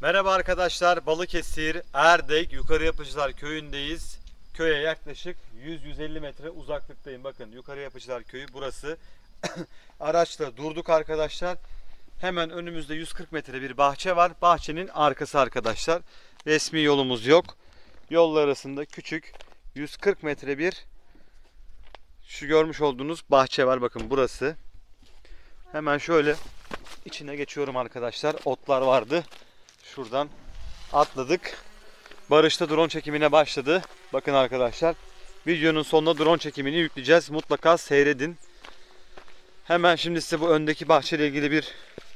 Merhaba arkadaşlar, Balıkesir, Erdek, Yukarı Yapıcılar Köyü'ndeyiz. Köye yaklaşık 100-150 metre uzaklıktayım. Bakın Yukarı Yapıcılar Köyü burası. Araçla durduk arkadaşlar. Hemen önümüzde 140 metre bir bahçe var. Bahçenin arkası arkadaşlar. Resmi yolumuz yok. Yollar arasında küçük 140 metre bir şu görmüş olduğunuz bahçe var. Bakın burası. Hemen şöyle içine geçiyorum arkadaşlar. Otlar vardı. Şuradan atladık. Barış da drone çekimine başladı. Bakın arkadaşlar. Videonun sonuna drone çekimini yükleyeceğiz. Mutlaka seyredin. Hemen şimdi size bu öndeki bahçeyle ilgili bir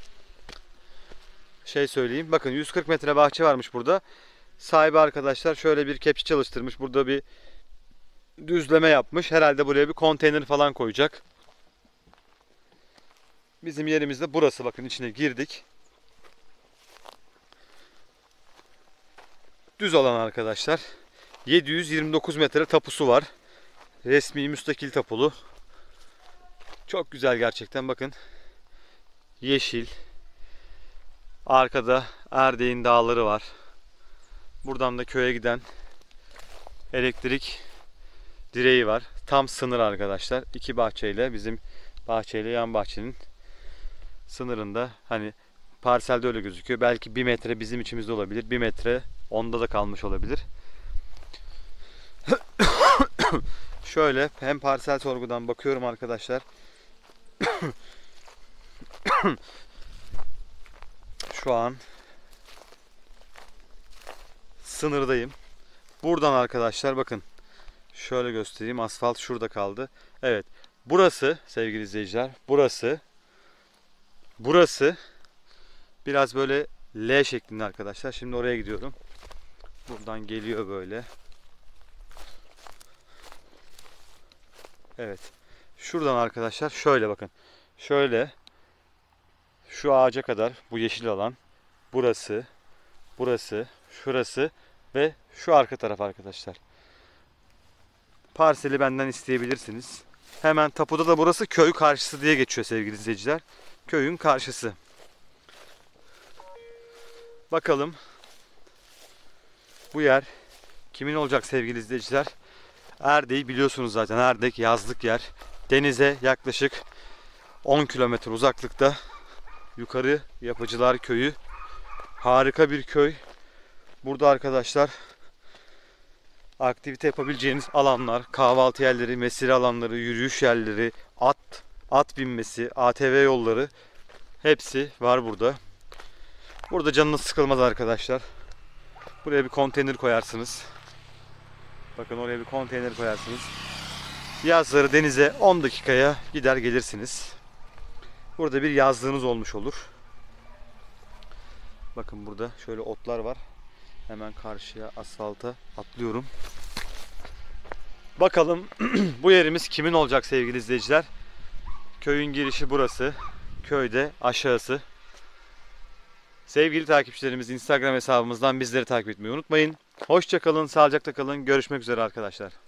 şey söyleyeyim. Bakın 140 metre bahçe varmış burada. Sahibi arkadaşlar şöyle bir kepçe çalıştırmış. Burada bir düzleme yapmış. Herhalde buraya bir konteyner falan koyacak. Bizim yerimiz de burası. Bakın içine girdik. Düz alan arkadaşlar. 729 metre tapusu var. Resmi müstakil tapulu. Çok güzel gerçekten, bakın. Yeşil. Arkada Erdek'in dağları var. Buradan da köye giden elektrik direği var. Tam sınır arkadaşlar. İki bahçeyle, bizim bahçeyle yan bahçenin sınırında. Hani parselde öyle gözüküyor. Belki 1 metre bizim içimizde olabilir. 1 metre onda da kalmış olabilir. Şöyle hem parsel sorgudan bakıyorum arkadaşlar. Şu an sınırdayım. Buradan arkadaşlar bakın. Şöyle göstereyim. Asfalt şurada kaldı. Evet. Burası sevgili izleyiciler. Burası biraz böyle L şeklinde arkadaşlar. Şimdi oraya gidiyorum. Buradan geliyor böyle. Evet. Şuradan arkadaşlar şöyle bakın. Şöyle şu ağaca kadar bu yeşil alan. Burası, şurası ve şu arka taraf arkadaşlar. Parseli benden isteyebilirsiniz. Hemen tapuda da burası köy karşısı diye geçiyor sevgili izleyiciler. Köyün karşısı. Bakalım bu yer kimin olacak sevgili izleyiciler? Erdek'i biliyorsunuz zaten. Erdek yazlık yer. Denize yaklaşık 10 kilometre uzaklıkta. Yukarı Yapıcılar Köyü. Harika bir köy. Burada arkadaşlar aktivite yapabileceğiniz alanlar, kahvaltı yerleri, mesire alanları, yürüyüş yerleri, at binmesi, ATV yolları hepsi var burada. Burada canınız sıkılmaz arkadaşlar. Buraya bir konteyner koyarsınız. Bakın oraya bir konteyner koyarsınız. Yazları denize 10 dakikaya gider gelirsiniz. Burada bir yazlığınız olmuş olur. Bakın burada şöyle otlar var. Hemen karşıya asfalta atlıyorum. Bakalım bu yerimiz kimin olacak sevgili izleyiciler? Köyün girişi burası. Köyde aşağısı. Sevgili takipçilerimiz, Instagram hesabımızdan bizleri takip etmeyi unutmayın. Hoşça kalın, sağlıcakla kalın. Görüşmek üzere arkadaşlar.